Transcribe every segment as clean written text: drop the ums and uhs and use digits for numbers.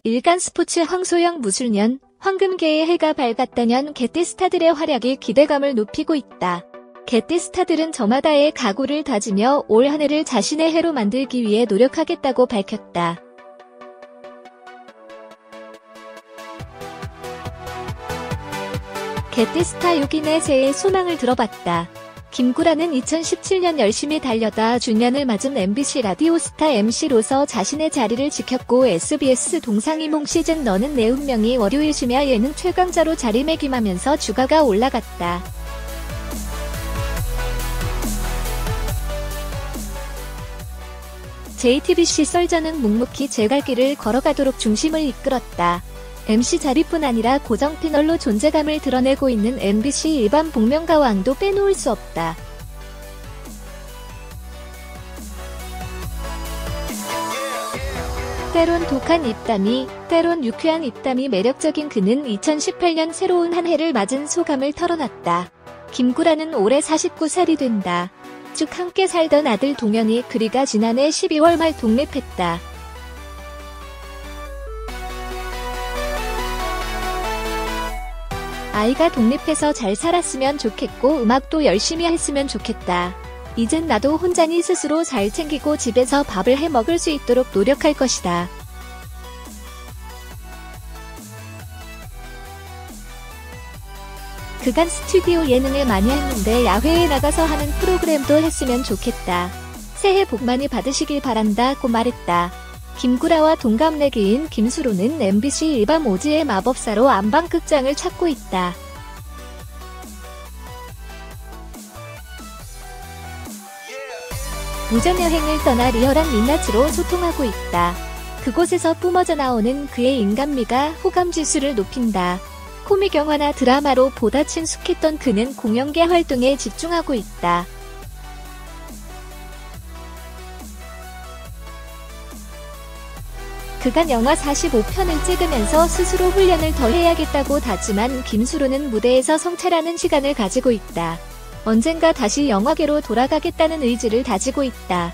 일간 스포츠 황소영 무술년, 황금계의 해가 밝았다년 개띠스타들의 활약이 기대감을 높이고 있다. 개띠스타들은 저마다의 각오를 다지며 올 한 해를 자신의 해로 만들기 위해 노력하겠다고 밝혔다. 개띠스타 6인의 새해 소망을 들어봤다. 김구라는 2017년 열심히 달려다 중년을 맞은 MBC 라디오스타 MC로서 자신의 자리를 지켰고 SBS 동상이몽 시즌 너는 내 운명이 월요일 심야 예능 최강자로 자리매김하면서 주가가 올라갔다. JTBC 썰전은 묵묵히 제 갈 길을 걸어가도록 중심을 이끌었다. MC 자리뿐 아니라 고정 패널로 존재감을 드러내고 있는 MBC 일반 복면가왕도 빼놓을 수 없다. 때론 독한 입담이, 때론 유쾌한 입담이 매력적인 그는 2018년 새로운 한 해를 맞은 소감을 털어놨다. 김구라는 올해 49살이 된다. 쭉 함께 살던 아들 동현이 그리가 지난해 12월 말 독립했다. 아이가 독립해서 잘 살았으면 좋겠고 음악도 열심히 했으면 좋겠다. 이젠 나도 혼자니 스스로 잘 챙기고 집에서 밥을 해 먹을 수 있도록 노력할 것이다. 그간 스튜디오 예능을 많이 했는데 야외에 나가서 하는 프로그램도 했으면 좋겠다. 새해 복 많이 받으시길 바란다고 말했다. 김구라와 동갑내기인 김수로는 MBC 일반 오지의 마법사로 안방극장을 찾고 있다. 무전여행을 떠나 리얼한 민낯으로 소통하고 있다. 그곳에서 뿜어져 나오는 그의 인간미가 호감지수를 높인다. 코믹 영화나 드라마로 보다 친숙했던 그는 공연계 활동에 집중하고 있다. 그간 영화 45편을 찍으면서 스스로 훈련을 더 해야겠다고 다짐한 김수로는 무대에서 성찰하는 시간을 가지고 있다. 언젠가 다시 영화계로 돌아가겠다는 의지를 다지고 있다.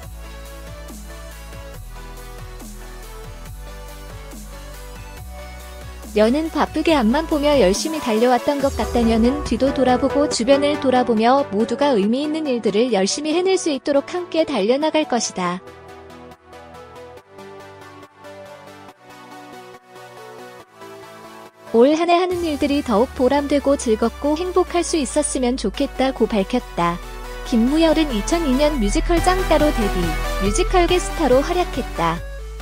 년은 바쁘게 앞만 보며 열심히 달려왔던 것 같다년은 뒤도 돌아보고 주변을 돌아보며 모두가 의미 있는 일들을 열심히 해낼 수 있도록 함께 달려나갈 것이다. 올 한 해 하는 일들이 더욱 보람되고 즐겁고 행복할 수 있었으면 좋겠다고 밝혔다. 김무열은 2002년 뮤지컬 짱따로 데뷔, 뮤지컬계 스타로 활약했다.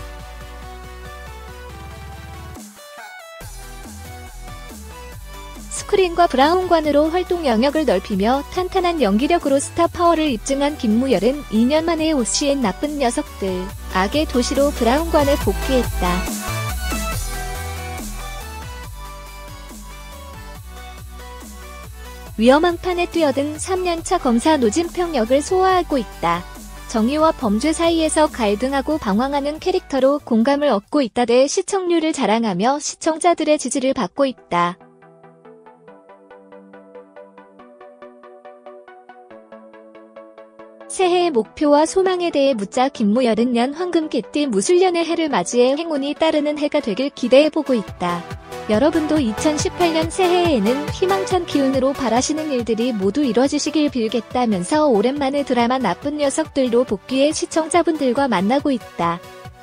스크린과 브라운관으로 활동 영역을 넓히며 탄탄한 연기력으로 스타 파워를 입증한 김무열은 2년 만에 OCN 나쁜 녀석들, 악의 도시로 브라운관에 복귀했다. 위험한 판에 뛰어든 3년차 검사 노진평 역을 소화하고 있다. 정의와 범죄 사이에서 갈등하고 방황하는 캐릭터로 공감을 얻고 있다대 시청률을 자랑하며 시청자들의 지지를 받고 있다. 새해의 목표와 소망에 대해 묻자 김무열은 년 황금개띠 무술년의 해를 맞이해 행운이 따르는 해가 되길 기대해보고 있다. 여러분도 2018년 새해에는 희망찬 기운으로 바라시는 일들이 모두 이뤄지시길 빌겠다면서 오랜만에 드라마 나쁜 녀석들로 복귀해 시청자분들과 만나고 있다.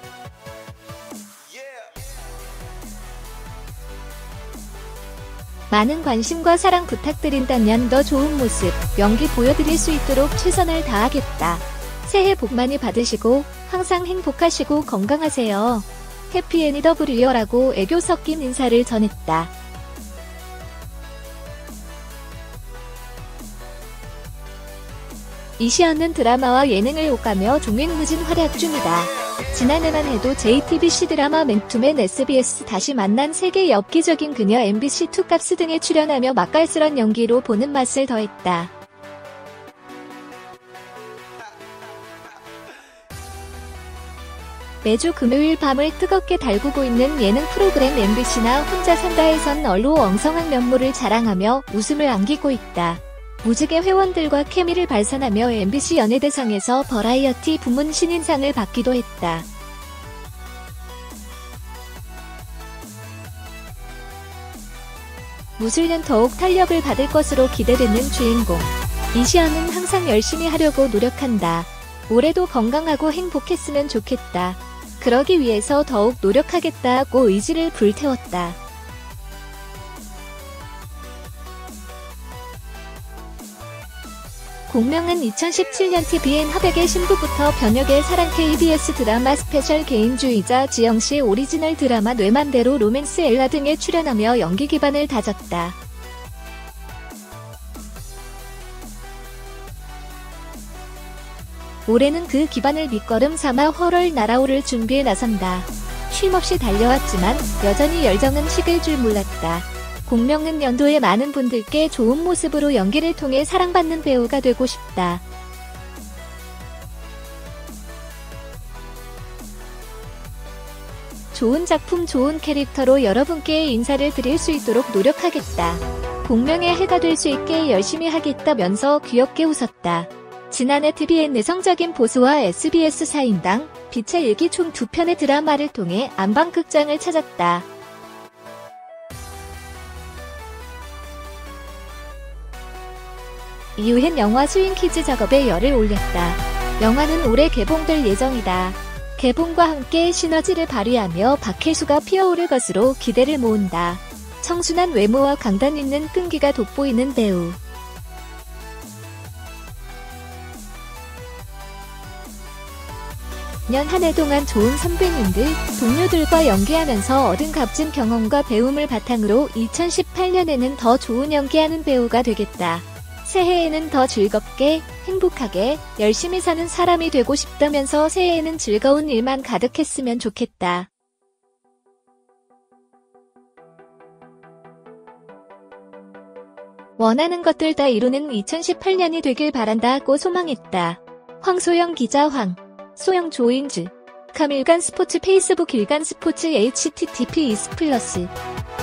많은 관심과 사랑 부탁드린다면 더 좋은 모습, 연기 보여드릴 수 있도록 최선을 다하겠다. 새해 복 많이 받으시고 항상 행복하시고 건강하세요. 해피애니더브리어라고 애교 섞인 인사를 전했다. 이시연은 드라마와 예능을 오가며 종횡무진 활약 중이다. 지난해만 해도 JTBC 드라마 맨투맨 SBS 다시 만난 세계 엽기적인 그녀 MBC2 값스 등에 출연하며 맛깔스런 연기로 보는 맛을 더했다. 매주 금요일 밤을 뜨겁게 달구고 있는 예능 프로그램 MBC나 혼자 산다에선 얼로 엉성한 면모를 자랑하며 웃음을 안기고 있다. 무지개 회원들과 케미를 발산하며 MBC 연예대상에서 버라이어티 부문 신인상을 받기도 했다. 무술년 더욱 탄력을 받을 것으로 기대되는 주인공. 이시연은 항상 열심히 하려고 노력한다. 올해도 건강하고 행복했으면 좋겠다. 그러기 위해서 더욱 노력하겠다고 의지를 불태웠다. 공명은 2017년 TVN 화백의 신부부터 변혁의 사랑 KBS 드라마 스페셜 개인주의자 지영씨 오리지널 드라마 내 맘대로 로맨스 엘라 등에 출연하며 연기 기반을 다졌다. 올해는 그 기반을 밑거름 삼아 월월 날아오를 준비에 나선다. 쉼없이 달려왔지만 여전히 열정은 식을 줄 몰랐다. 공명은 연도에 많은 분들께 좋은 모습으로 연기를 통해 사랑받는 배우가 되고 싶다. 좋은 작품, 좋은 캐릭터로 여러분께 인사를 드릴 수 있도록 노력하겠다. 공명의 해가 될 수 있게 열심히 하겠다면서 귀엽게 웃었다. 지난해 TVN 내성적인 보수와 SBS 4인당, 빛의 일기 총 2편의 드라마를 통해 안방극장을 찾았다. 이후엔 영화 스윙키즈 작업에 열을 올렸다. 영화는 올해 개봉될 예정이다. 개봉과 함께 시너지를 발휘하며 박혜수가 피어오를 것으로 기대를 모은다. 청순한 외모와 강단 있는 끈기가 돋보이는 배우. 년 한 해 동안 좋은 선배님들, 동료들과 연기하면서 얻은 값진 경험과 배움을 바탕으로 2018년에는 더 좋은 연기하는 배우가 되겠다. 새해에는 더 즐겁게, 행복하게, 열심히 사는 사람이 되고 싶다면서 새해에는 즐거운 일만 가득했으면 좋겠다. 원하는 것들 다 이루는 2018년이 되길 바란다고 소망했다. 황소영 기자. 소영 조인즈. 카밀간 스포츠 페이스북 일간 스포츠 http://